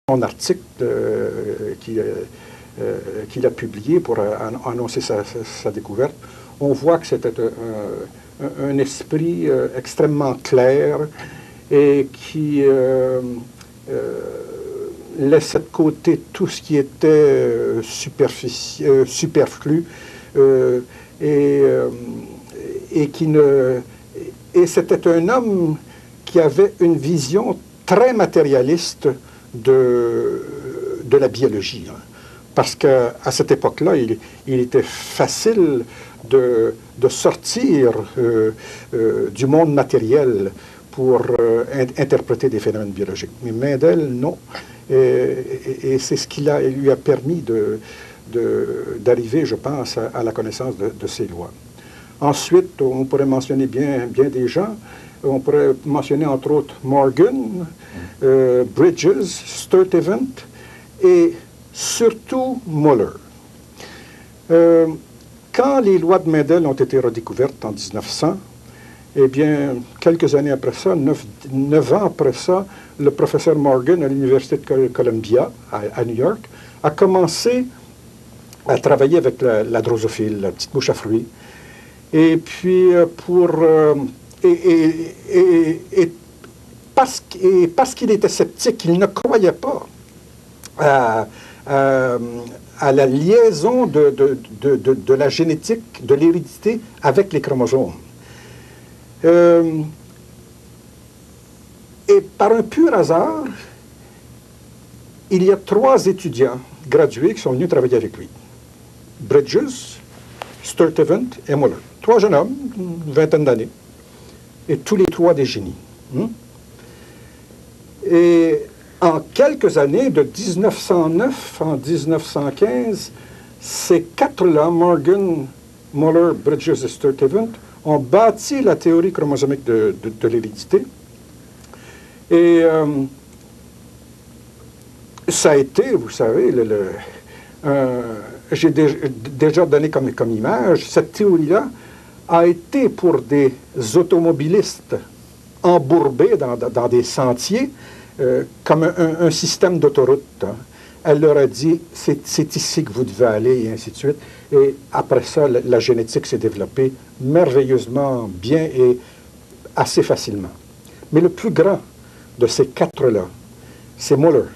son article qu'il a publié pour annoncer sa découverte, on voit que c'était un esprit extrêmement clair et qui laissait de côté tout ce qui était superflu et c'était un homme qui avait une vision très matérialiste de la biologie. Hein. Parce qu'à cette époque-là, il était facile de sortir du monde matériel pour interpréter des phénomènes biologiques. Mais Mendel, non. Et c'est ce qui lui a permis d'arriver, je pense, à la connaissance de ces lois. Ensuite, on pourrait mentionner bien des gens. On pourrait mentionner entre autres Morgan, Bridges, Sturtevant et surtout Müller. Quand les lois de Mendel ont été redécouvertes en 1900, eh bien, quelques années après ça, 9 ans après ça, le professeur Morgan à l'Université de Columbia, à New York, a commencé à travailler avec la drosophile, la petite mouche à fruits. Et puis, parce qu'il était sceptique, il ne croyait pas à la liaison de la génétique, de l'hérédité avec les chromosomes. Et par un pur hasard, il y a 3 étudiants gradués qui sont venus travailler avec lui. Bridges, Sturtevant et Müller. 3 jeunes hommes, une vingtaine d'années, et tous les 3 des génies. Et en quelques années, de 1909 en 1915, ces 4-là, Morgan, Müller, Bridges et Sturtevant, ont bâti la théorie chromosomique de l'hérédité. Et ça a été, vous savez, j'ai déjà donné comme image, cette théorie-là a été pour des automobilistes embourbés dans des sentiers comme un système d'autoroute. Hein. Elle leur a dit, c'est ici que vous devez aller, et ainsi de suite. Et après ça, la génétique s'est développée merveilleusement bien et assez facilement. Mais le plus grand de ces 4-là, c'est Müller,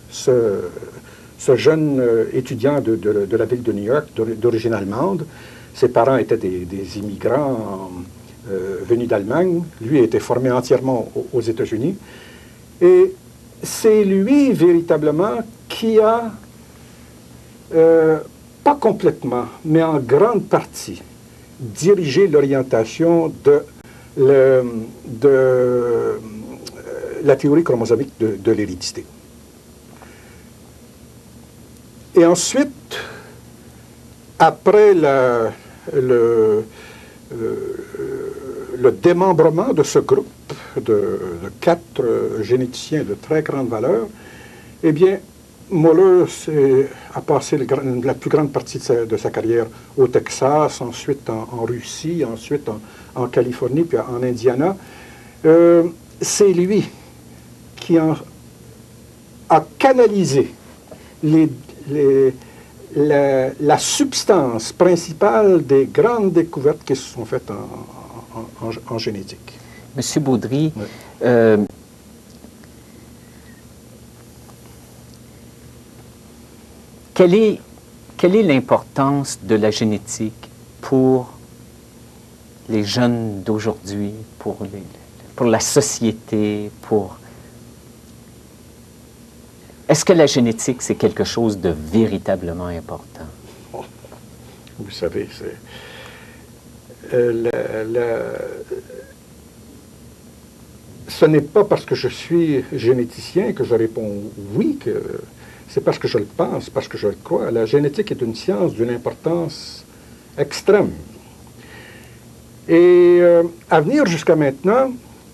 ce jeune étudiant de la ville de New York, d'origine allemande. Ses parents étaient des immigrants venus d'Allemagne. Lui a été formé entièrement aux États-Unis. Et c'est lui, véritablement, qui a, pas complètement, mais en grande partie, dirigé l'orientation de la théorie chromosomique de l'hérédité. Et ensuite, après le démembrement de ce groupe de 4 généticiens de très grande valeur, eh bien, Müller a passé la plus grande partie de sa carrière au Texas, ensuite en Russie, ensuite en Californie, puis en Indiana. C'est lui qui a canalisé la substance principale des grandes découvertes qui se sont faites en génétique. Monsieur Baudry, oui. Quelle est l'importance de la génétique pour les jeunes d'aujourd'hui, pour la société, Est-ce que la génétique, c'est quelque chose de véritablement important? Vous savez, ce n'est pas parce que je suis généticien que je réponds oui, c'est parce que je le pense, parce que je le crois. La génétique est une science d'une importance extrême. Et à venir jusqu'à maintenant,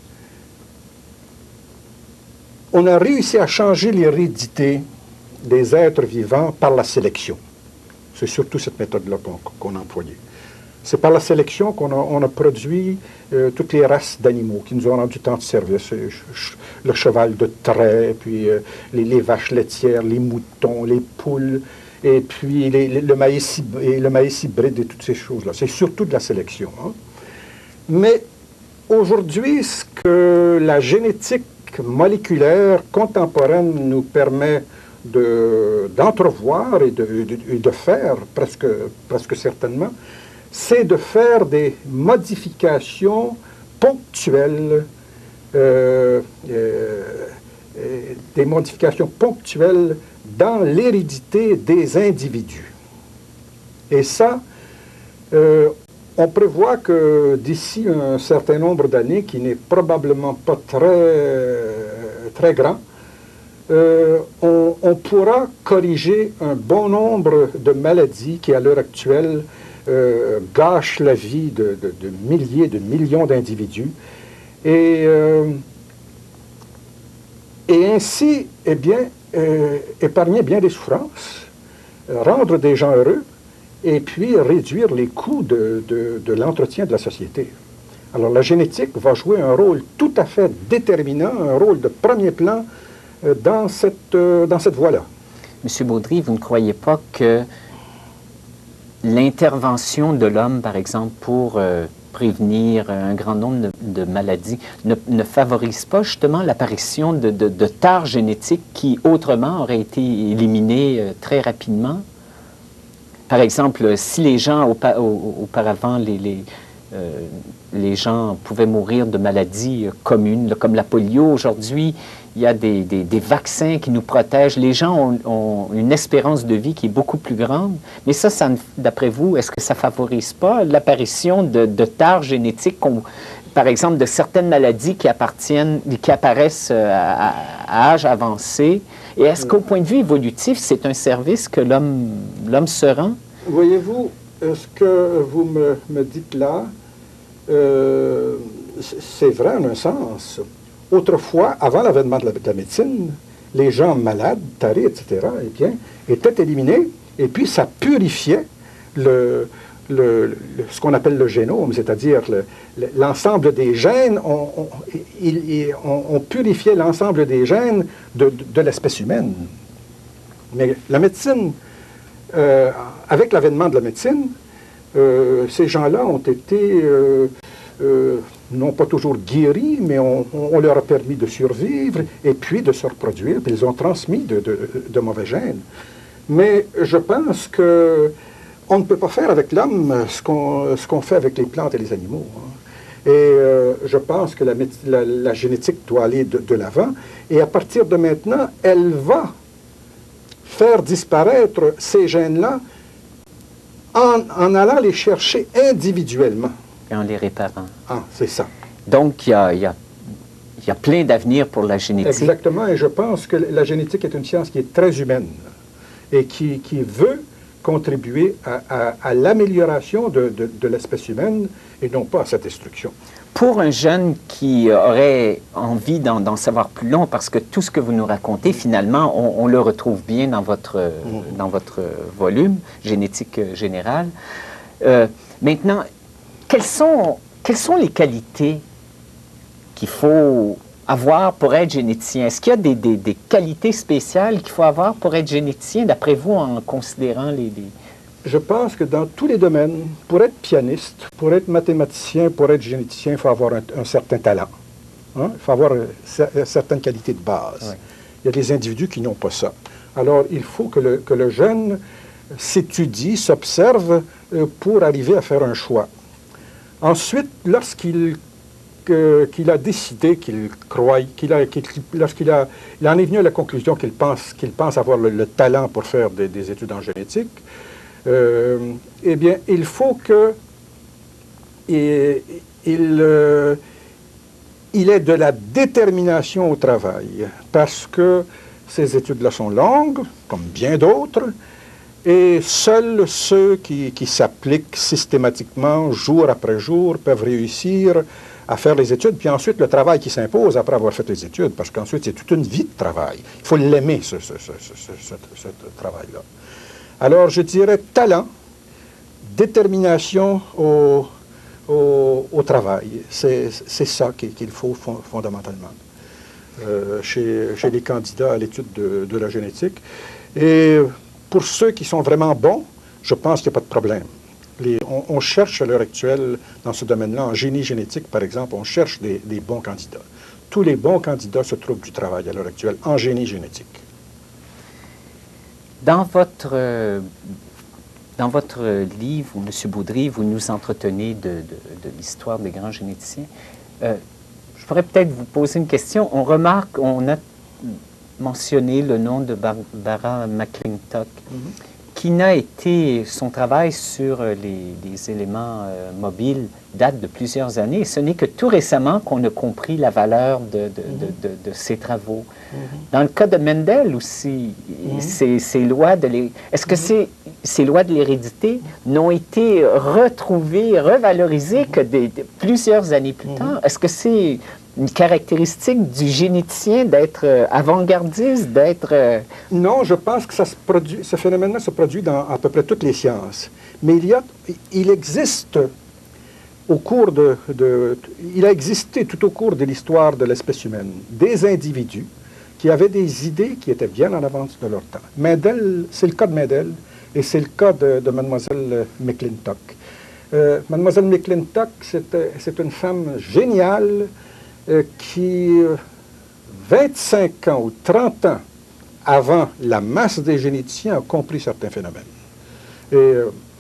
on a réussi à changer l'hérédité des êtres vivants par la sélection. C'est surtout cette méthode-là qu'on a employée. C'est par la sélection on a produit toutes les races d'animaux qui nous ont rendu tant de service. Le cheval de trait, puis les vaches laitières, les moutons, les poules, et puis le maïs hybride et toutes ces choses-là. C'est surtout de la sélection. Hein. Mais aujourd'hui, ce que la génétique moléculaire contemporaine nous permet d'entrevoir et de faire, presque certainement, c'est de faire des modifications ponctuelles, dans l'hérédité des individus. Et ça, on prévoit que d'ici un certain nombre d'années, qui n'est probablement pas très grand, on pourra corriger un bon nombre de maladies qui, à l'heure actuelle, gâchent la vie de milliers, de millions d'individus. Et ainsi, eh bien, épargner bien des souffrances, rendre des gens heureux, et puis réduire les coûts de l'entretien de la société. Alors la génétique va jouer un rôle tout à fait déterminant, un rôle de premier plan dans cette voie-là. Monsieur Baudry, vous ne croyez pas que l'intervention de l'homme, par exemple, pour prévenir un grand nombre de maladies, ne favorise pas justement l'apparition de tares génétiques qui, autrement, auraient été éliminées très rapidement? Par exemple, si les gens, auparavant, les gens pouvaient mourir de maladies communes, comme la polio, aujourd'hui, il y a des vaccins qui nous protègent. Les gens ont une espérance de vie qui est beaucoup plus grande. Mais ça d'après vous, est-ce que ça ne favorise pas l'apparition de tares génétiques, par exemple, de certaines maladies qui apparaissent à âge avancé? Et est-ce qu'au point de vue évolutif, c'est un service que l'homme se rend? Voyez-vous, ce que vous me dites là, c'est vrai en un sens. Autrefois, avant l'avènement de la médecine, les gens malades, tarés, etc., eh bien, étaient éliminés, et puis ça purifiait ce qu'on appelle le génome, c'est-à-dire l'ensemble des gènes. On purifiait l'ensemble des gènes de l'espèce humaine. Mais la médecine, avec l'avènement de la médecine, ces gens-là ont été non pas toujours guéris, mais on leur a permis de survivre et puis de se reproduire, puis ils ont transmis de mauvais gènes. Mais je pense que on ne peut pas faire avec l'homme ce qu'on fait avec les plantes et les animaux. Hein. Et je pense que la génétique doit aller de l'avant, et à partir de maintenant, elle va faire disparaître ces gènes-là en allant les chercher individuellement. Et en les réparant. Ah, c'est ça. Donc, il y a plein d'avenir pour la génétique. Exactement, et je pense que la génétique est une science qui est très humaine et qui veut contribuer à l'amélioration de l'espèce humaine et non pas à sa destruction. Pour un jeune qui aurait envie d'en savoir plus long, parce que tout ce que vous nous racontez, finalement, on le retrouve bien dans votre volume, Génétique générale. Maintenant, quelles sont les qualités qu'il faut avoir pour être généticien? Est-ce qu'il y a des qualités spéciales qu'il faut avoir pour être généticien, d'après vous, en considérant les... Je pense que dans tous les domaines, pour être pianiste, pour être mathématicien, pour être généticien, il faut avoir un certain talent. Hein? Il faut avoir certaines qualités de base. Ouais. Il y a des individus qui n'ont pas ça. Alors, il faut que le jeune s'étudie, s'observe pour arriver à faire un choix. Ensuite, lorsqu'il a décidé, lorsqu'il en est venu à la conclusion qu'il pense avoir le talent pour faire des études en génétique, eh bien, il faut qu'il ait de la détermination au travail, parce que ces études-là sont longues, comme bien d'autres, et seuls ceux qui s'appliquent systématiquement, jour après jour, peuvent réussir à faire les études, puis ensuite le travail qui s'impose après avoir fait les études, parce qu'ensuite c'est toute une vie de travail. Il faut l'aimer, ce travail-là. Alors je dirais talent, détermination au travail. C'est ça qu'il faut fondamentalement chez les candidats à l'étude de la génétique. Et pour ceux qui sont vraiment bons, je pense qu'il n'y a pas de problème. On cherche à l'heure actuelle, dans ce domaine-là, en génie génétique, par exemple, on cherche des bons candidats. Tous les bons candidats se trouvent du travail à l'heure actuelle en génie génétique. Dans votre livre, M. Baudry, vous nous entretenez de l'histoire des grands généticiens. Je pourrais peut-être vous poser une question. On remarque, on a mentionné le nom de Barbara McClintock, qui n'a été, son travail sur les éléments mobiles date de plusieurs années. Ce n'est que tout récemment qu'on a compris la valeur de ses travaux. Dans le cas de Mendel aussi, ces lois est-ce que ces lois de l'hérédité n'ont été retrouvées, revalorisées que plusieurs années plus tard? Est-ce que c'est une caractéristique du généticien d'être avant-gardiste, d'être... Non, je pense que ce phénomène-là se produit dans à peu près toutes les sciences. Mais il existe au cours il a existé tout au cours de l'histoire de l'espèce humaine des individus qui avaient des idées qui étaient bien en avance de leur temps. Mendel, c'est le cas de Mendel et c'est le cas de Mademoiselle McClintock. Mademoiselle McClintock, c'est une femme géniale qui, 25 ans ou 30 ans avant la masse des généticiens, a compris certains phénomènes. Et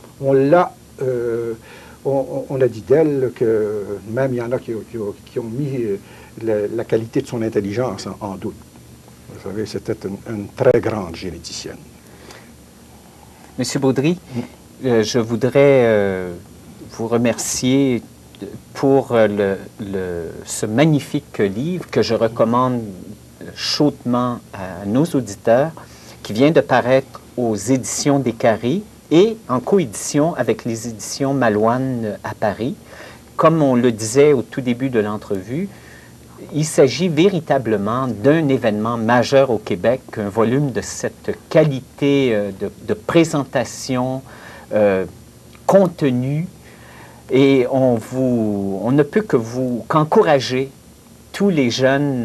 on a dit d'elle que même il y en a qui ont mis la qualité de son intelligence en doute. Vous savez, c'était une très grande généticienne. Monsieur Baudry, je voudrais vous remercier pour ce magnifique livre que je recommande chaudement à nos auditeurs, qui vient de paraître aux éditions des Carrés et en coédition avec les éditions Malouane à Paris. Comme on le disait au tout début de l'entrevue, il s'agit véritablement d'un événement majeur au Québec, un volume de cette qualité de présentation, contenu, et on ne peut qu'encourager tous les jeunes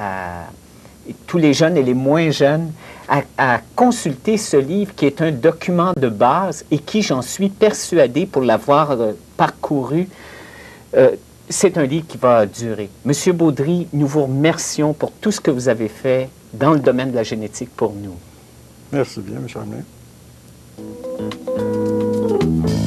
et les moins jeunes à consulter ce livre qui est un document de base et qui, j'en suis persuadé, pour l'avoir parcouru, c'est un livre qui va durer. Monsieur Baudry, nous vous remercions pour tout ce que vous avez fait dans le domaine de la génétique pour nous. Merci bien, M. Hamelin.